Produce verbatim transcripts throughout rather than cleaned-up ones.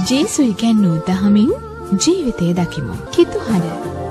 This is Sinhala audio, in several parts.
ජේසු ඉගැන්වූ දහමින් ජීවිතය දකිමු. කිතුහඬ.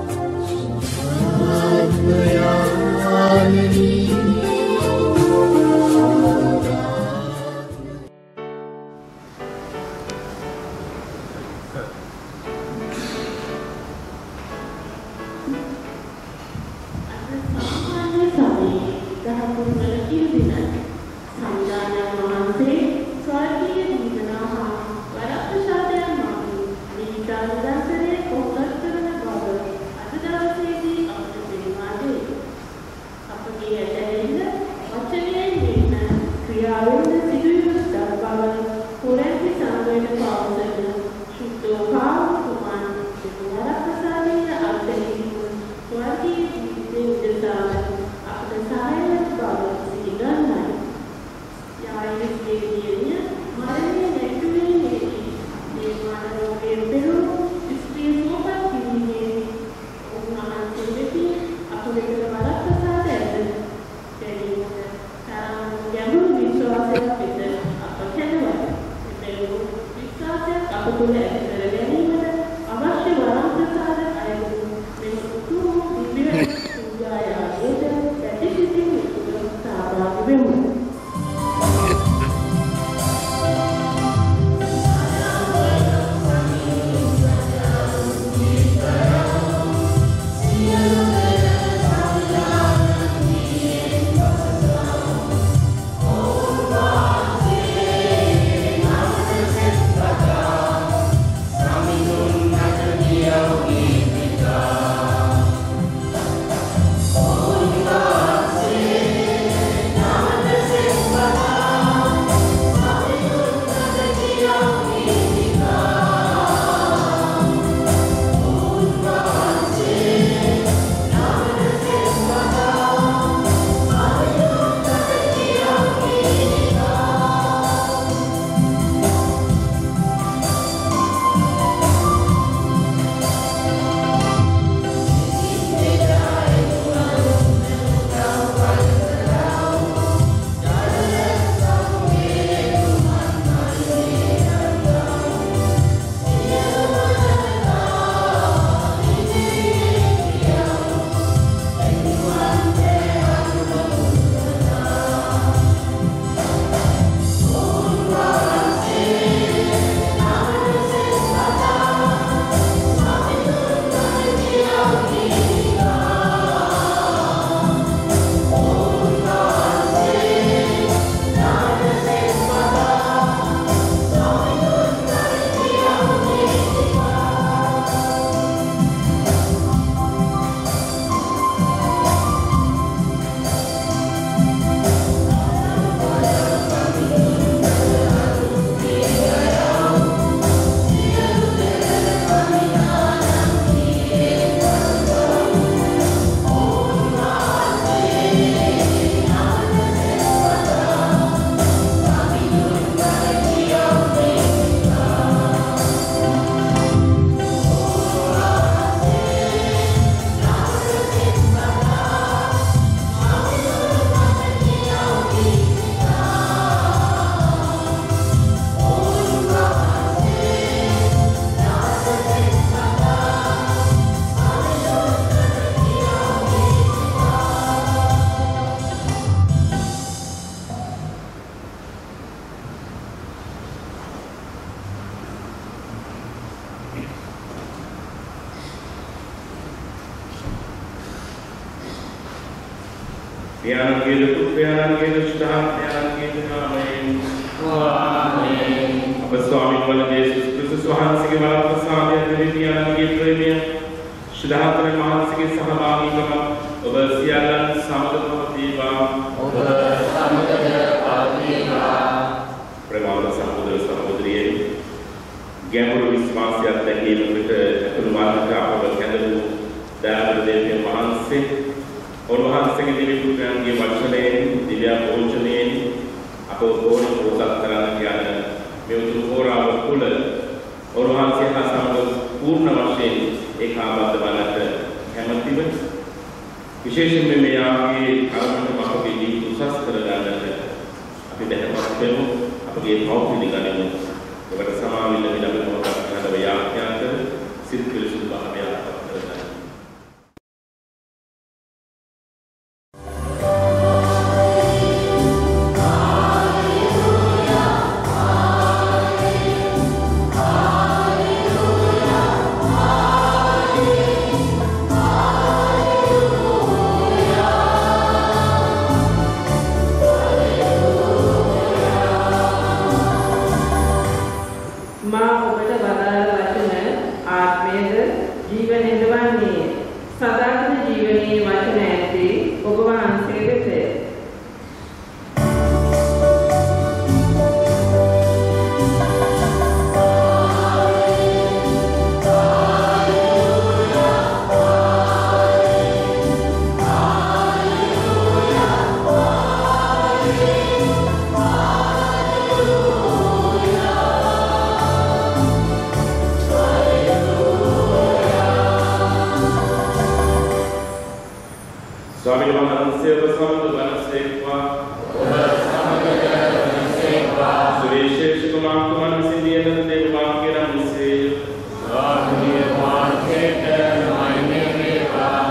විශේෂයෙන්ම මේ ආගේ කර්මන්ත අපගේ ජීවිත උසස් කරගන්නට අපි දැනවත් වෙමු අපගේ පෞද්ගලික ගණන ඔබට සමාවිල්ල විලබනවා වහන්සේ ඔබ සමග වනසේක්වා. ඔබ සමග වනසේක්වා. සුවිශේෂ කුමාරතුමන් විසින් දියන දේව වාක්‍ය නම් විසේ වාක්‍ය වාක්‍යයට මයිනේ වේවා.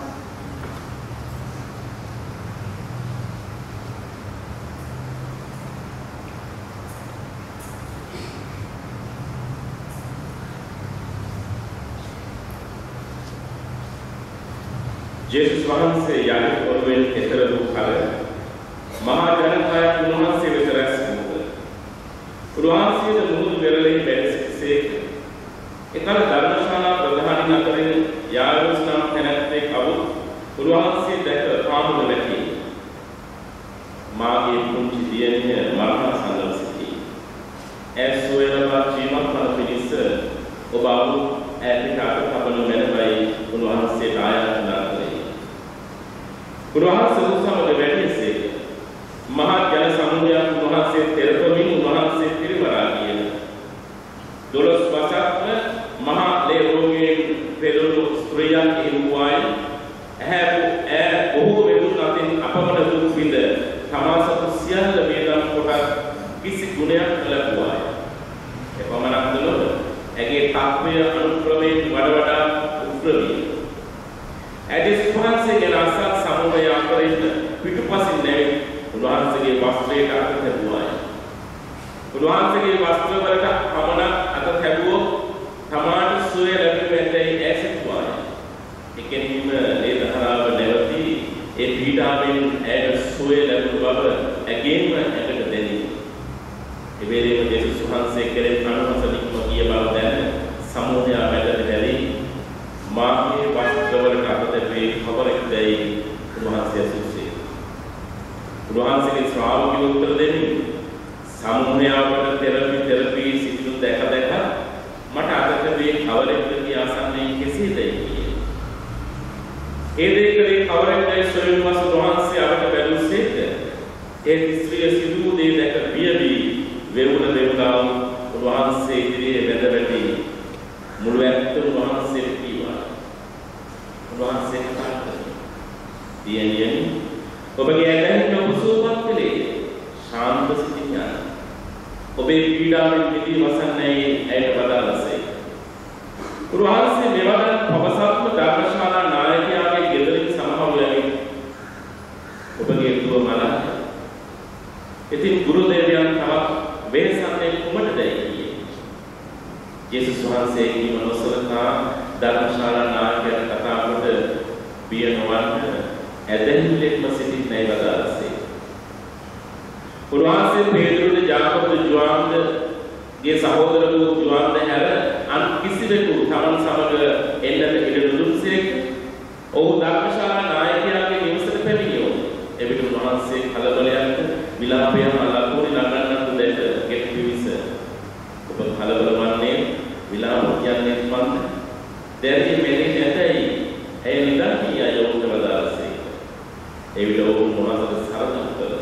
ජේසුස් වහන්සේ යන ඔරුවෙන් එතර වූ කල මහා ජනකායක් උන්වහන්සේ වෙත රැස් වූහ. උන්වහන්සේද මුහුදු වෙරළෙහි වැඩ සිටිසේක. එකල ධර්මශාලා ප්‍රධානීන් අතරින් යායුස් නම් තැනැත්තෙක් අවුත් උන්වහන්සේ දැක පාමුල වැටි. මාගේ පුංචි දියණිය මරණ සංගම සිටී. ඇස් සොයලා ජීවත් වන පිණිස ඔබ අවු ඈතට අතපන මැනවයි උන්වහන්සේට ආයාචනා කළේ. උන්වහන්සේ සමග වැඩිසේක. මහා ජන සමුදායක් උන්වහන්සේ තෙරපමින් උන්වහන්සේ පිරිවරා ගියහ. දොළොස් වසක්ම මහා ලේ රෝගයෙන් පෙළුණු ස්ත්‍රියක් එහුවායි. ඇහැ ඈ බොහෝ වෙදුන් අතින් අපමණ දුක් විඳ තමා සතු සියල්ල වේදම් කොට කිසි ගුණයක් ලැබුවායි. එපමණක් නොව ඇගේ තාප්පය අනුක්‍රමයෙන් වඩ වඩා උග්‍ර විය. ඇගේ ස්පර්ශය ගැන අසත් සමුදය අතරින් පිටුපසින් නැවි උන්වහන්සේගේ වස්ත්‍රයට අත තැබුවායි. උන්වහන්සේගේ වස්ත්‍ර වලට පමණක් අත තැබුවොත් තමාට සුවය ලැබෙන්නේ ඇසිතුවායි. එකෙනීම ඒ දහරාව නැවති ඒ පීඩාවෙන් ඇයට සුවය ලැබුණු බව ඇගේම ඇකට දැනේ. ඒ වේලේම ජේසුස් වහන්සේ කෙරෙහි අනුමතනික්ම ගිය බව දැන සමුදයා මැදට හැරී මාගේ වස්ත්‍රවලට අත තැබී කවරෙක්දයි උන්වහන්සේ ඇසුසේ. උන්වහන්සේගේ ශ්‍රාවකයෝ උත්තර දෙමින් සමුදයාට තෙරපි තෙරපි සිටිනු දැක දැක මට අත තැබී කවරෙක්ද කියා අසන්නේ කෙසේදයි කියේ. ඒ දෙකේ කවරෙක්දයි ස්වයං වහන්සේ අපට බැලුසේක. ඒ ස්ත්‍රිය සිදු දේ දැක බියවි වේවුන දේවතාවු උන්වහන්සේ ඉදිරියේ වැඳ වැටි මුළු ඇත්ත උන්වහන්සේ කීවා. උන්වහන්සේ කතා කළා. දියණියනි ඔබගේ ඇදහිල්ල ඔබ සුවපත් කළේ. ශාන්ත සිතින් යන්න. ඔබේ පීඩාවෙන් මිදී වසන්නේ ඇයට වදාළසේ. උන්වහන්සේ මෙවන පවසත්ම ධර්මශාලා නායකයාගේ ගෙදරින් සමහව යමින් ඔබගේ දුව මලා. ඉතින් ගුරු දේවයන් තවත් වෙනසන්නේ කුමටදයි කියේ. ජේසුස් වහන්සේ කීම නොසලකා ධර්මශාලා නායකයාට කතා කොට බිය නොවන්න ඇදහිල්ලෙක්ම සිටින් නැයි වදාළසේ. උන්වහන්සේ පේතුරුද ජාකබ්ද ජෝහන්ද ගේ සහෝදර වූ ජෝහන්ද හැර අන් කිසිවෙකු තමන් සමග එන්නට ඉඩ නොදුන්සේක. ඔහු ධර්මශාලා නායකයාගේ නිවසට පැමිණියෝ. එවිට උන්වහන්සේ කලබලයන්ට විලාපයන් ලකුණු නගන්නට දෙට ගෙට විවිස. ඔබ කලබල වන්නේ විලාප කියන්නේ මන්ද? දැරිය මෙලෙ නැතයි. ඇය නිදා කියා යොමුට වදාළසේ. එවිට ඔහු උන්වහන්සේට සරණ කළා.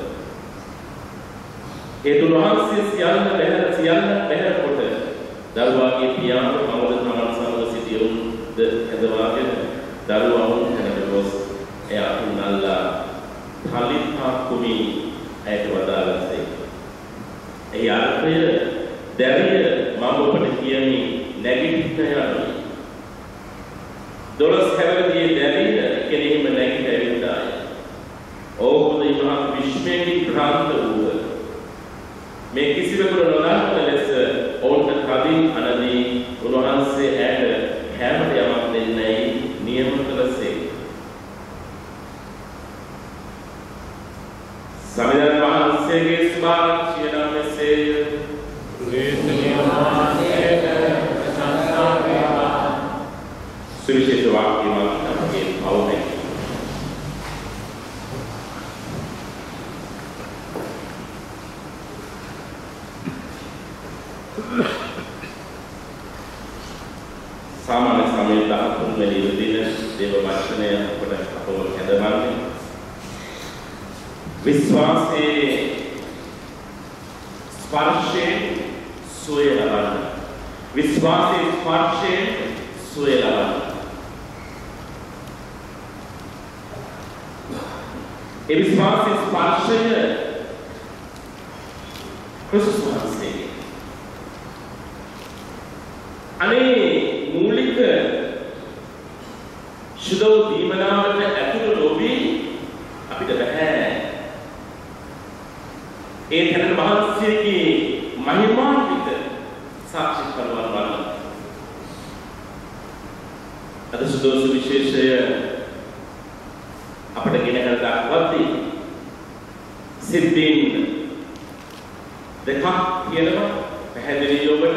ඒ උන්වහන්සේ සියල්ල බැහැර සියල්ල බැහැර කොට දරුවාගේ පියාණන් මවද තමන් සමග සිටියුන්ද ඇදවාගෙන දරුවා වුන් හැනට ගොස් එය අතුනල්ලා කලිතා කුමි ඇයට වදාළසේ. එහි අර්ථය දැරිය මම ඔබට කියමි නැගිටින්න යනුයි. දොළොස් හැවරදී දැරිය කෙනෙහිම නැගිට ඇවිත්තාය. ඔහුද මහා විශ්මයෙන් භ්‍රාන්ත වූහ. මේ කිසිවෙකුට නොදන්නා ලෙස ඔවුන්ට කලින් අනදී උන්වහන්සේ ඇයට කැමට යමක් දෙන්නයි නියම කළසේ. සමිඳුන් වහන්සේගේ ස්මාරකය නම් මෙසේය. ක්‍රිස්තුනි වහන්සේට ප්‍රශංසා වේවා. සුවිශේෂ වාක්‍යයක් අපගේ පවුනේ. සාමාන්‍ය සමයේ දහතුන් වෙනි දින දේව වචනය අපට අපව හැදවන්නේ විශ්වාසයේ ස්පර්ශයෙන් සුවය ලබන්න. විශ්වාසයේ ස්පර්ශයෙන් සුවය ලබන්න. ඒ විශ්වාසයේ ස්පර්ශය ක්‍රිස්තුස් වහන්සේගේ. අනේ මූලික සුදෝ දීමනාවට ඇතුළු නොවී අපිට බෑ ඒ තැන වහන්සේගේ මහිමාන්විත සාක්ෂි කරවන්න බලන්න. අද සුදෝ සුවිශේෂය අපට ගෙන හැර දක්වද්දී සිද්ධීන් දෙකක් කියනවා පැහැදිලි ඔබට.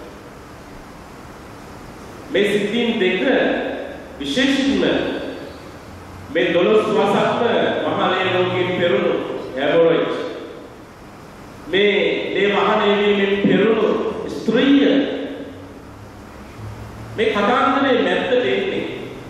මේ සිද්ධීන් දෙක විශේෂයෙන්ම මේ දොළොස් වසක්ම මහලේ රෝගීන් පෙරුණු හැමොරොයිඩ් මේ දේ වහනේ වීමෙන් පෙරුණු ස්ත්‍රිය මේ කතාන්දරේ නැත්ත දෙන්නේ.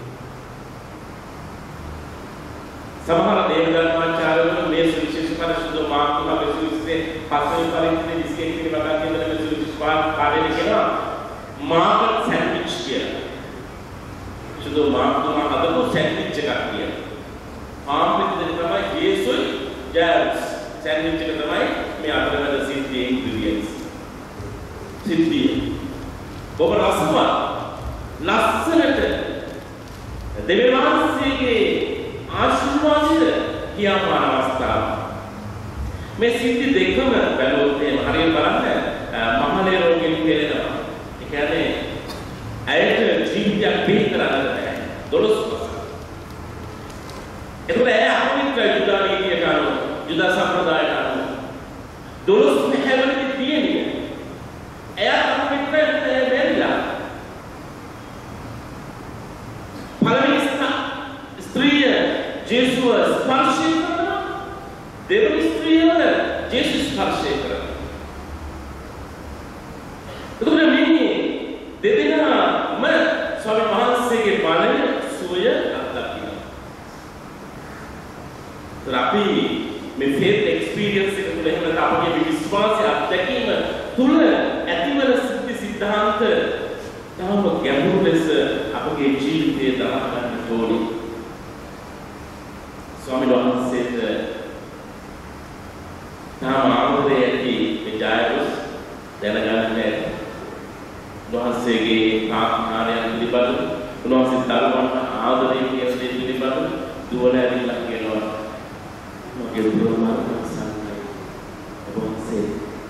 සමහර දේවදත්තාචාර්යවරු මේ සුවිශේෂ පරිශුද්ධ මාර්ගතුමා මේ සුවිශේෂ පස්වෙනි පරිච්ඡේදයේ විස්කේ කියන වගා කියන මේ සුවිශේෂ පාඩේ කියනවා මාර්ග සෑන්ඩ්විච් කියලා. සුදු මාර්ගතුමා හදපු සෑන්ඩ්විච් එකක් කියලා. ආම්පිට තමයි ජේසුයි ජෑම්ස් සෑන්ඩ්විච් එක තමයි මේ අතරමැද සිද්ධියේ ඉන්ග්‍රීඩියන්ට්ස්. සිද්ධිය. බොහොම රසවත් ලස්සනට දෙවියන් වහන්සේගේ ආශිර්වාදය කියපාන අවස්ථාව. මේ සිද්ධි දෙකම බැලුවොත් එහෙම හරියට බලන්න මහලේ රෝගීන් පෙළෙනවා. ඒ කියන්නේ ඇයට ජීවිතයක් පිළිතරන්න බෑ. දොළොස් වසර. ඒකල ඇය අපවිත්‍ර යුදා නීතියට අනුව යුදා සම්ප්‍රදායට අනුව දොළොස් පැහැවලදී තියෙන්නේ. එය අපවිත්‍ර වෙන්නලා. පළවෙනි ස්ත්‍රිය ජේසුව ස්පර්ශය කරනවා. දෙවනි ස්ත්‍රියව ජේසුස් ස්පර්ශය කරනවා. එතකොට මේ දෙදෙනාම ස්වාමීන් වහන්සේගේ බලය සුවය අත්දකිනවා. අපි මේ faith experience එක තුළ එහෙම නැත්නම් අපගේ විශ්වාසය අත්දැකීම තුළ ඇතිවන සිද්ධි සිද්ධාන්ත තවම ගැඹුරු ලෙස අපගේ ජීවිතයේ දරා ගන්න ඕනේ. ස්වාමීන් වහන්සේට තාම ආදරය ඇති මේ ජයවස් දැනගන්න වහන්සේගේ ආකාරයන් පිළිබඳ උන්වහන්සේ දරුවන්ට ආදරය කියන දේ පිළිබඳ දුවල ඇවිල්ලා කියනවා මගේ දුවමා සංසයි ඔබ වහන්සේ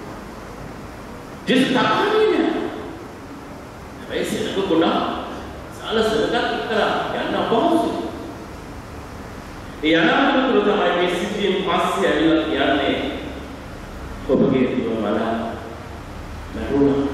ජිස් තකන්නේ වෙයිසක කොඩා සාලසලක් කරා යන්න අපහසුයි. ඒ අනාගතවල තමයි මේ සිද්ධියෙන් පස්සේ ඇවිල්ලා කියන්නේ ඔබගේ දුවමලා නරුණා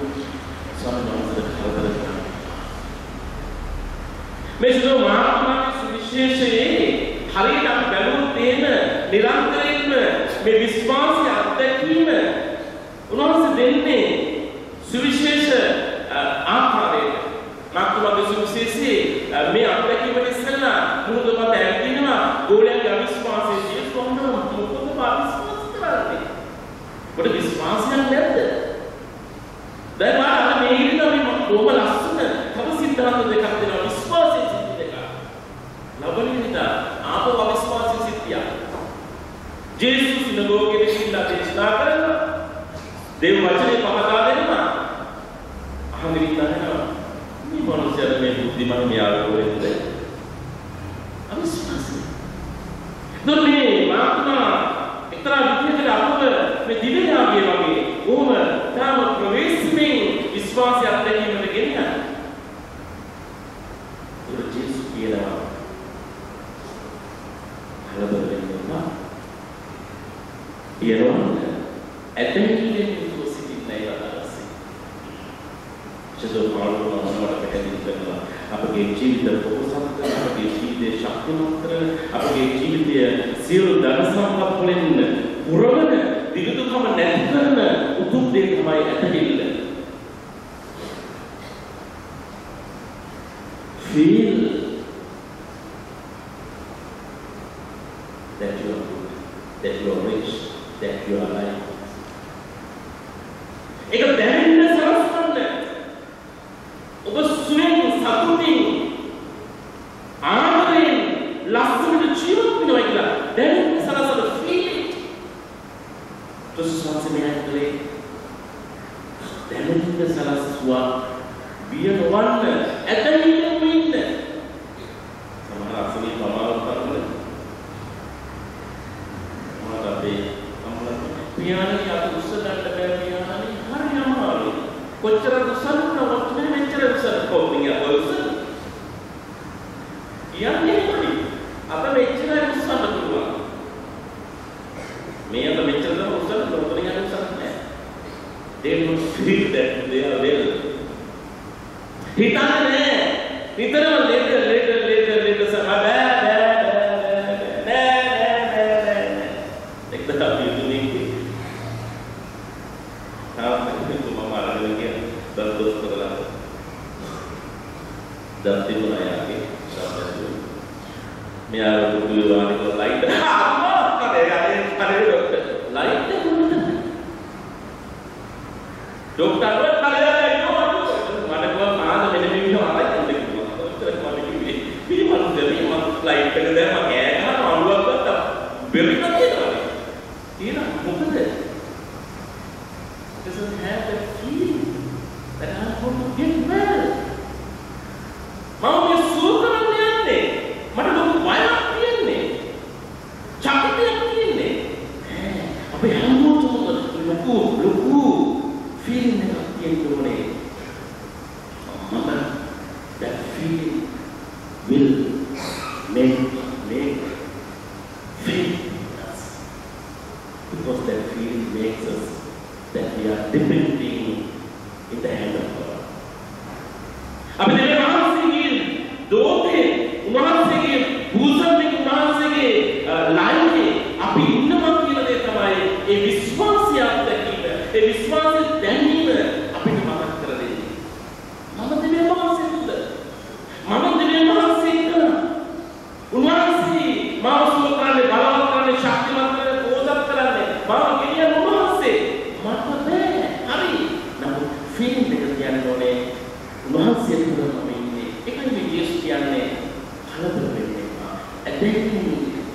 මේ සුදු මාර්ගයේ සුවිශේෂයේ හරියට අපි බැලුවොත් එහෙම නිරන්තරයෙන්ම මේ විශ්වාසය අත්දැකීම උන්වහන්සේ දෙන්නේ සුවිශේෂ ආකාරයට. මාර්ගයේ සුවිශේෂයේ මේ අත්දැකීමට ඉස්සෙල්ලා මුහුදපත ඇවිදිනවා ගෝලයාගේ අවිශ්වාසයේ ජීවත් කොහොමද මොකද අවිශ්වාස කරන්නේ? ඔබට විශ්වාසයක් නැද්ද? දැන් මාත් මේ ඉරිදා මේ කොහොම ලස්සන තව සිද්ධාන්ත දෙකක් දෙනවා විශ්වාසයේ සිද්ධි දෙක. ලබනින්දා ආපෝ අවිශ්වාසයේ සිද්ධිය. ජේසුස් සිනගෝගේ දෙකින්දා දේශනා කරනවා. දේව වචනේ පහදා දෙනවා. අහගෙන ඉන්නවා. මේ මොනසෙද මේ බුද්ධිමත් මියාවෝ වෙද්ද? අවිශ්වාසය. දුන්නේ මාත්මා එක්තරා විදිහකට අපව මේ දිව්‍යයාගේ වගේ ඕම තාම ප්‍රවේශමෙන් විශ්වාසයක් දැකීමට ගෙනියන. ඒ ජේසුස් කියනවා කලබල වෙන්න එපා. ඊළඟට ඇතැම්කින් යුතුව සිටින්න ඉවරයි. චතුර් පාළුව මොනවට පැහැදිලි කරනවා. අපගේ ජීවිත පොහොසත් අපගේ ජීවිතයේ ශක්තිමත් කරන අපගේ ජීවිතය සියලු ධන සම්පත් වලින් පුරවන විදුකම නැති කරන උතුම් දේ තමයි ඇතැල්ල. Feel that you are good, that you are rich, that you are alive. ඒක දැනෙන්න සලස්වන්න. ඔබ සුවෙන් සතුටින් ආදරෙන් ලස්සනට ජීවත් වෙනවා කියලා දැනෙන්න දැනුම්ද සලස්වා බිය නොවන්න ඇතනින්ම ඉන්න. සමහර අසලී පමාවක් කරන්නේ. මොනවද අපේ අම්මලා පියාණන් යට උස්සලන්න බෑ පියාණන් හරි අමාරුයි. කොච්චර උස්සන්නවත් නෑ මෙච්චර උස්සන්න කොහොමින් අපෝ උස්සන්න. යන්නේ මොකද? අප මෙච්චර උස්සන්න පුළුවන්. මේ අප මෙච්චර තමයි උස්සන්න පුළුවන් යන්නේ උස්සන්න නෑ. They would feel that they are well. හිතන්නේ නෑ. නිතරම later later later later සම බෑ බෑ බෑ බෑ බෑ. එක්ක තමයි දුන්නේ. තාම තුමම අරගෙන ගියා. දොස් කරලා. දත්ති මොනවාගේ සාපේක්ෂව. මෙයාර දුක වානික ලයිට් අම්මා කරේ අනේ අනේ ડોක්ටර් ලයිට් එක දුන්නා. ડોක්ටර් වත් කලලා ඉන්නවා. මට ගියා මාන මෙන්න මේ විදිහ ආයෙත් දෙන්න කිව්වා. ડોක්ටර් මට කිව්වේ පිළිමන් දෙවි මම ලයිට් එක දැම්ම කෑ ගහන අඬුවක් ගත්තා. බෙරිට කියනවා. ඊට මොකද? Doesn't have that feeling that I'm going to get well. මම මේ සුව කරන්න යන්නේ. මට ලොකු වයසක් තියෙන්නේ. චකිතයක් තියෙන්නේ. අපේ හැමෝටම ලොකු ලොකු feeling එකක් තියෙන්නේ. මම that feeling will make make faith in us. Because that feeling makes us that we are depending in the hand of God. අපි දෙවියන් වහන්සේගේ දෝතේ උන්වහන්සේගේ භූසම්මික උන්වහන්සේගේ ලයිනේ අපි ඉන්නවා කියන දේ තමයි ඒ විශ්වාසය අත්දැකීම. ඒ විශ්වාසය දැනීම අපිට මතක් කර දෙන්නේ. මම දෙවියන් වහන්සේ තුල මම දෙවියන් වහන්සේ තුල උන්වහන්සේ මාව සුව කරන්නේ බලවත් කරන්නේ ශක්තිමත් කරන්නේ පෝෂක කරන්නේ මාව ගෙනියන උන්වහන්සේ මට බෑ. හරි. නමුත් ෆීලිං එක කියන්නේ ඕනේ උන්වහන්සේ තුල මම ඉන්නේ. ඒකයි මේ යේසුස් කියන්නේ කලබල වෙන්න එපා. ඇදෙන්නේ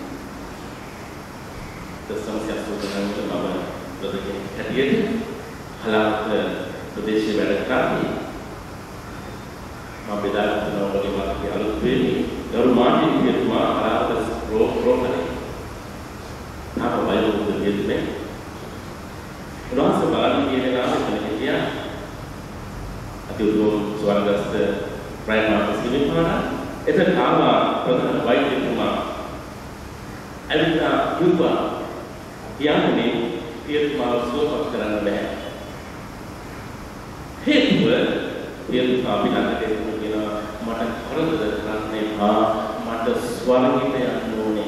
දසමසිය සෝදනවල මම ප්‍රදේශයේ හැටියට හලාත් ප්‍රදේශයේ වැඩ කරන්නේ. මම බෙදාගන්න ඕනේ මාගේ අලුත් වෙන්නේ. ගරු මාර්ටින් කියතුමා හලාත් රෝ රෝකනේ. තාම වයෝවෘද්ධ දෙන්නේ. උන්වහන්සේ බලන්න කියන නාමයෙන් කියන්නේ අති උතුම් ස්වර්ගස්ත ප්‍රයිම් මාර්කස් හිමිපාණන් එතන තාම ප්‍රධාන වෛද්‍යතුමා ඇවිල්ලා කිව්වා කියන්නේ පියතුමාව සුවපත් කරන්න බෑ. හේතුව පියතුමා අපිට කියනවා මට කරදර කරන්න එපා මට ස්වර්ගයට යන්න ඕනේ.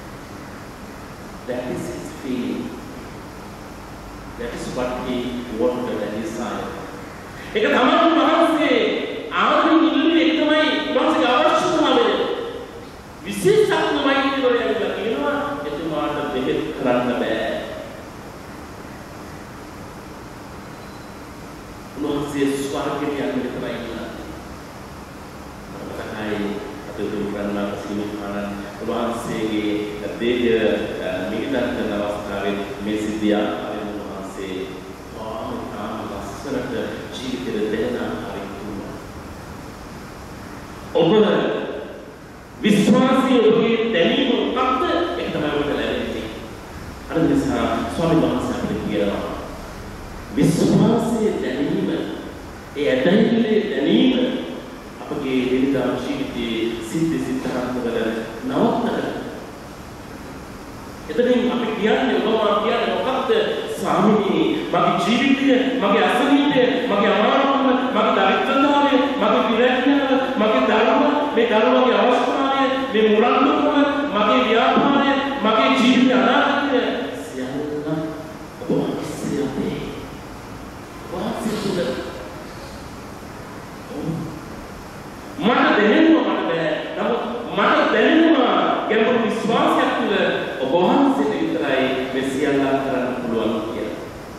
That is his feeling. That is what he wanted and desired. ඒක තමයි මහන්සියේ ආදරෙන් ඉල්ලුවේ ඒක තමයි මහන්සියේ අවශ්‍යතාවය. විශේෂඥ වෛද්‍යවරයා කියනවා එතුමාට බෙහෙත් කරන්න බෑ. උන්වහන්සේ ස්වර්ගයට යන්න විතරයි කියලා. මතකයි අතුරු කරනවා සිමිපාණන් උන්වහන්සේගේ දේහ මිහිදන් කරන අවස්ථාවේ මේ සිද්ධිය උන්වහන්සේ ආම ලස්සනට ජීවිතේ දෙන්නා හරිතුනා. ඔබ විශ්වාසී ඔබේ දැනීම මොකක්ද? ඒක තමයි ඔබට ලැබෙන්නේ. අර නිසා ස්වාමීන් වහන්සේ අපිට කියනවා විශ්වාසයේ දැනීම ඒ ඇදහිල්ලේ දැනීම අපගේ දිනදා ජීවිතයේ සිද්ධ සිද්ධාන්ත වල නවත්තන. එතනින් අපි කියන්නේ ඔබ කියන්නේ මොකක්ද? ස්වාමීනි මගේ ජීවිතය, මගේ අසනීපය, මගේ අමාරුකම, මගේ දරිද්‍රතාවය, මගේ විරක්තිය, මගේ දරුවා, මේ දරුවාගේ අවස්ථාවය, මේ මුලන්දුකම, මගේ ව්‍යාපාරය, මගේ ජීවිත අනාගතය සියල්ල ඔබ වහන්සේ අපේ වහන්සේ තුල මට දැනෙනවා මට බෑ. නමුත් මට දැනෙනවා ගැඹුරු විශ්වාසයක් තුළ ඔබ වහන්සේට විතරයි මේ සියල්ල කරන්න පුළුවන් කියලා.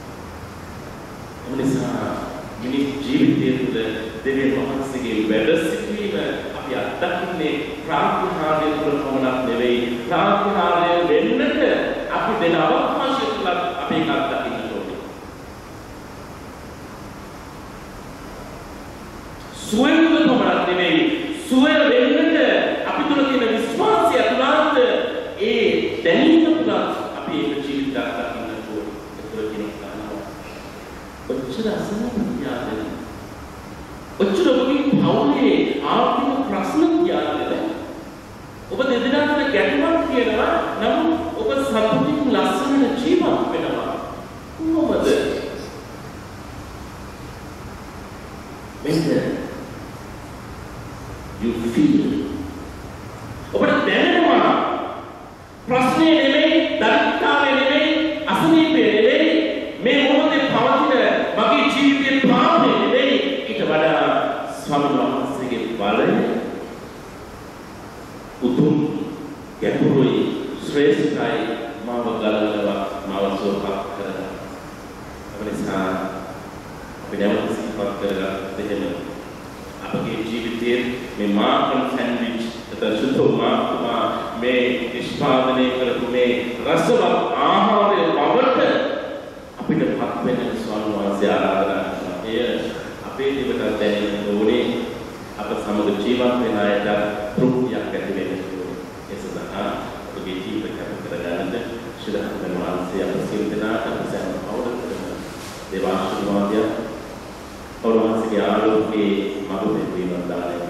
එනිසා මිනිස් ජීවිතය තුළ දෙවියන් වහන්සේගේ වැඩ සිටීම අපි අත්දකින්නේ ප්‍රාතිහාර්ය තුළ පමණක් නෙවෙයි. ප්‍රාතිහාර්ය වෙන්නට අපි දෙන අවකාශය තුළ අපි ඒක අත්දකින්න ඕනේ. නෙවෙයි සුවය වෙන්නට අපි තුල තියෙන විශ්වාසය තුලත් ඒ දැනීම තුල අපි ඒක ජීවිතයක් දකින්න ඕනේ. ඒක කියන කාරණාව. ඔච්චර අසන්නක්ද? ඔච්චර ඔබගේ පවුලේ ආර්ථික ප්‍රශ්න කියන්නද? ඔබ දෙදෙනාට ගැටුමක් තියෙනවා. නමුත් ඔබ සතුටින් ලස්සන ජීවත් වෙනවා. කොහොමද? When you feel ඔබට දැනෙනවා ප්‍රශ්නේ නෙමෙයි, දරිද්‍රතාවය නෙමෙයි, අසනීපය නෙමෙයි, මේ මොහොතේ පවතින මගේ ජීවිතයේ ප්‍රාණය නෙමෙයි, ඊට වඩා ස්වාමීන් වහන්සේගේ බලය උතුම් ගැඹුරුයි ශ්‍රේෂ්ඨයි මාව ගලනවා මාව සෝපක් කරනවා. අපනිසා අපි නැවත සිහිපත් කරගත්තොත් එහෙම අපගේ ජීවිතයේ මේ මාකන් සෑන්ඩ්විච් තසුතෝ මාතුමා මේ නිෂ්පාදනය කරපු මේ රසවත් ආහාරය බවට අපිට පත් වෙන ස්වාමීන් වහන්සේ ආරාධනා කරනවා. එය අපේ ජීවිතයට දැනෙන්න ඕනේ. අප සමග ජීවත් වෙන අයට තෘප්තියක් ඇති වෙන්න ඕනේ. ඒ සඳහා අපගේ ජීවිත කැප කරගන්නට ශිරහන් වහන්සේ අප සියලු දෙනාට සෑම අවුරුද්ද කරන දේවාශිර්වාදය ඔවහන්සේගේ ආලෝකයේ මඟ පෙන්වීමක් දාලා